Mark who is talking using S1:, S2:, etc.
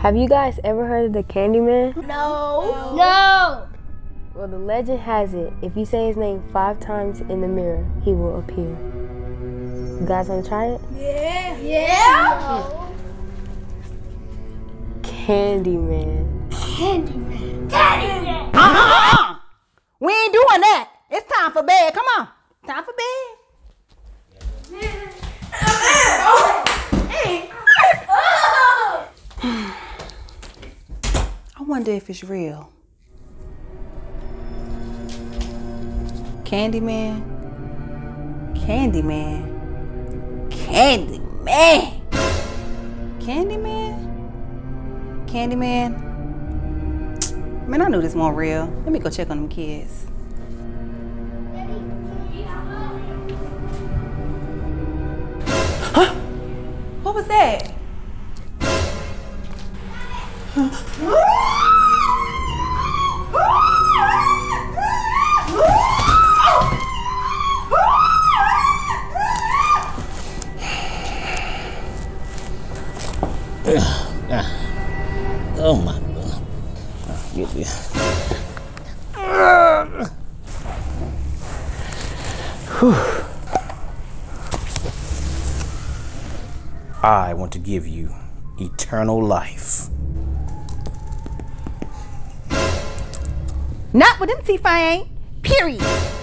S1: Have you guys ever heard of the Candyman?
S2: No. No.
S1: Well, the legend has it, if you say his name 5 times in the mirror, he will appear. You guys want to try it?
S2: Yeah. Yeah.
S1: Candyman.
S2: Candyman. Candyman.
S3: We ain't doing that. It's time for bed. Come on. Time for bed. I wonder if it's real. Candyman. Candyman. Candyman. Candyman. Candyman. Man, I knew this wasn't real. Let me go check on them kids. Huh? What was that?
S4: Oh my God. Get this. I want to give you eternal life.
S3: Not with them teeth I ain't. Period.